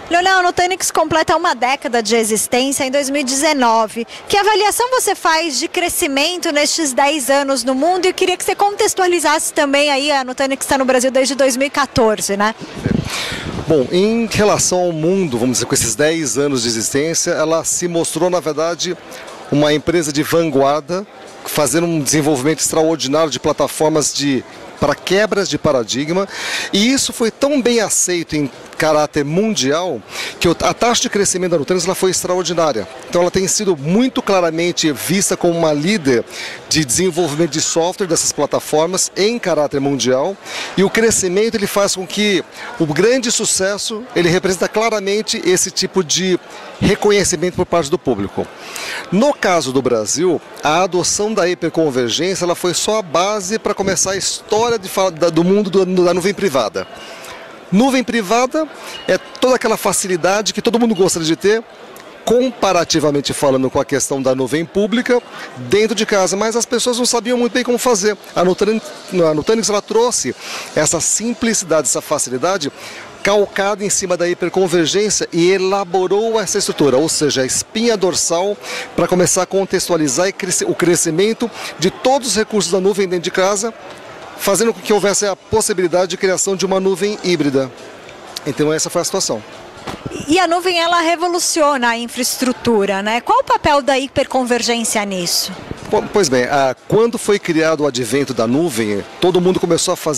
Leonel, a Nutanix completa uma década de existência em 2019. Que avaliação você faz de crescimento nestes 10 anos no mundo? E eu queria que você contextualizasse também aí, a Nutanix está no Brasil desde 2014, né? Bom, em relação ao mundo, vamos dizer, com esses 10 anos de existência, ela se mostrou, na verdade, uma empresa de vanguarda, fazendo um desenvolvimento extraordinário de plataformas para quebras de paradigma, e isso foi tão bem aceito em caráter mundial que a taxa de crescimento da Nutanix ela foi extraordinária. Então ela tem sido muito claramente vista como uma líder de desenvolvimento de software dessas plataformas em caráter mundial, e o crescimento ele faz com que o grande sucesso ele representa claramente esse tipo de reconhecimento por parte do público. No caso do Brasil, a adoção da hiperconvergência ela foi só a base para começar a história do mundo da nuvem privada. Nuvem privada é toda aquela facilidade que todo mundo gostaria de ter, comparativamente falando com a questão da nuvem pública dentro de casa, mas as pessoas não sabiam muito bem como fazer. A Nutanix ela trouxe essa simplicidade, essa facilidade calcada em cima da hiperconvergência e elaborou essa estrutura, ou seja, a espinha dorsal para começar a contextualizar o crescimento de todos os recursos da nuvem dentro de casa, fazendo com que houvesse a possibilidade de criação de uma nuvem híbrida. Então essa foi a situação. E a nuvem ela revoluciona a infraestrutura, né? Qual o papel da hiperconvergência nisso? Pois bem, quando foi criado o advento da nuvem, todo mundo começou a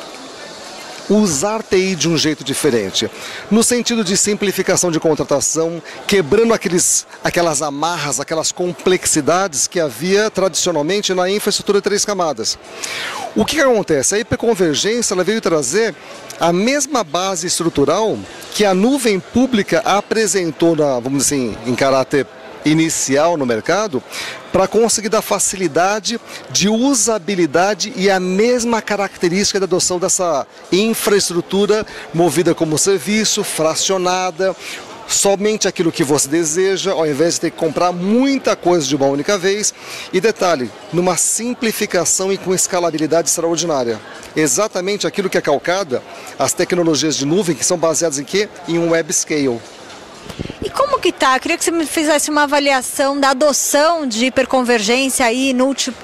usar TI de um jeito diferente, no sentido de simplificação de contratação, quebrando aquelas amarras, aquelas complexidades que havia tradicionalmente na infraestrutura de 3 camadas. O que acontece? A hiperconvergência ela veio trazer a mesma base estrutural que a nuvem pública apresentou, vamos dizer assim, em caráter inicial no mercado, para conseguir dar facilidade de usabilidade e a mesma característica da adoção dessa infraestrutura movida como serviço, fracionada, somente aquilo que você deseja, ao invés de ter que comprar muita coisa de uma única vez. E detalhe, numa simplificação e com escalabilidade extraordinária. Exatamente aquilo que é calcada, as tecnologias de nuvem que são baseadas em quê? Em um web scale. E como que tá? Queria que você me fizesse uma avaliação da adoção de hiperconvergência aí,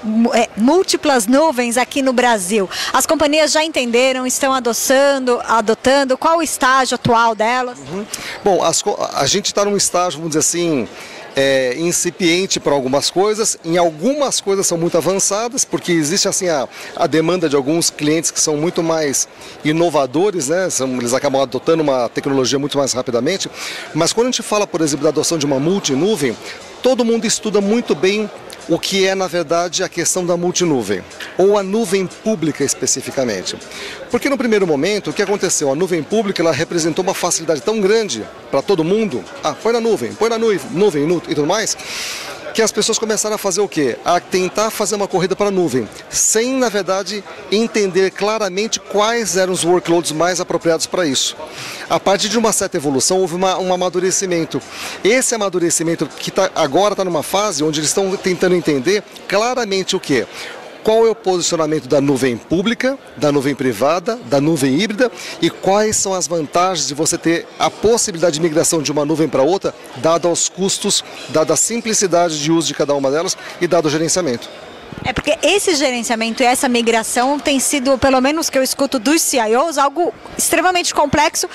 múltiplas nuvens aqui no Brasil. As companhias já entenderam, estão adotando, qual o estágio atual delas? Bom, a gente está num estágio, vamos dizer assim, incipiente para algumas coisas, em algumas coisas são muito avançadas, porque existe assim a demanda de alguns clientes que são muito mais inovadores, né? Eles acabam adotando uma tecnologia muito mais rapidamente, mas quando a gente fala, por exemplo, da adoção de uma multinuvem, todo mundo estuda muito bem o que é, na verdade, a questão da multinuvem, ou a nuvem pública especificamente. Porque no primeiro momento, o que aconteceu? A nuvem pública ela representou uma facilidade tão grande para todo mundo, põe na nuvem e tudo mais, que as pessoas começaram a fazer o quê? A tentar fazer uma corrida para a nuvem, sem, na verdade, entender claramente quais eram os workloads mais apropriados para isso. A partir de uma certa evolução, houve um amadurecimento. Esse amadurecimento que agora está numa fase onde eles estão tentando entender claramente o quê? Qual é o posicionamento da nuvem pública, da nuvem privada, da nuvem híbrida e quais são as vantagens de você ter a possibilidade de migração de uma nuvem para outra, dado aos custos, dada a simplicidade de uso de cada uma delas e dado o gerenciamento. É porque esse gerenciamento e essa migração tem sido, pelo menos que eu escuto dos CIOs, algo extremamente complexo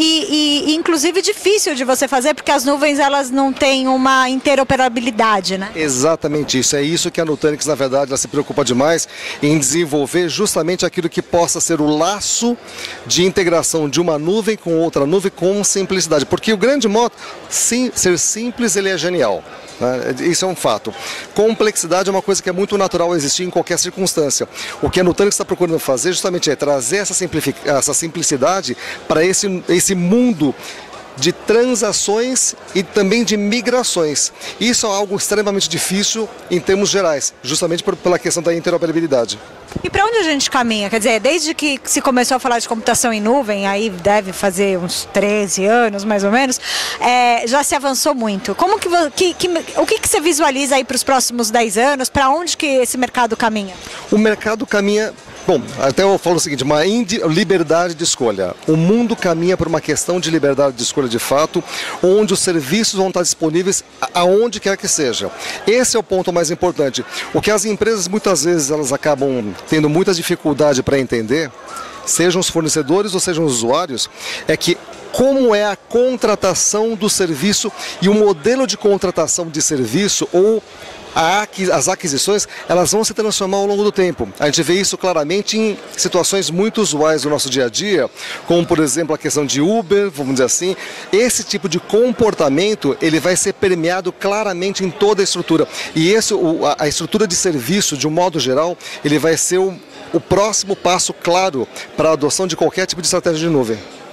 e inclusive difícil de você fazer, porque as nuvens elas não têm uma interoperabilidade, né? Exatamente isso. É isso que a Nutanix, na verdade, ela se preocupa demais em desenvolver justamente aquilo que possa ser o laço de integração de uma nuvem com outra nuvem com simplicidade. Porque o grande modo, sim, ser simples, ele é genial. Isso é um fato. Complexidade é uma coisa que é muito natural existir em qualquer circunstância. O que a Nutanix está procurando fazer justamente é trazer essa simplicidade para esse mundo de transações e também de migrações. Isso é algo extremamente difícil em termos gerais, justamente pela questão da interoperabilidade. E para onde a gente caminha? Quer dizer, desde que se começou a falar de computação em nuvem, aí deve fazer uns 13 anos mais ou menos, já se avançou muito. Como o que você visualiza aí para os próximos 10 anos? Para onde que esse mercado caminha? O mercado caminha Bom, até eu falo o seguinte, uma liberdade de escolha. O mundo caminha por uma questão de liberdade de escolha de fato, onde os serviços vão estar disponíveis aonde quer que seja. Esse é o ponto mais importante. O que as empresas muitas vezes elas acabam tendo muita dificuldade para entender, sejam os fornecedores ou sejam os usuários, é que como é a contratação do serviço e o modelo de contratação de serviço ou as aquisições, elas vão se transformar ao longo do tempo. A gente vê isso claramente em situações muito usuais do nosso dia a dia, como por exemplo a questão de Uber, vamos dizer assim. Esse tipo de comportamento, ele vai ser permeado claramente em toda a estrutura. E a estrutura de serviço, de um modo geral, ele vai ser o próximo passo claro para a adoção de qualquer tipo de estratégia de nuvem.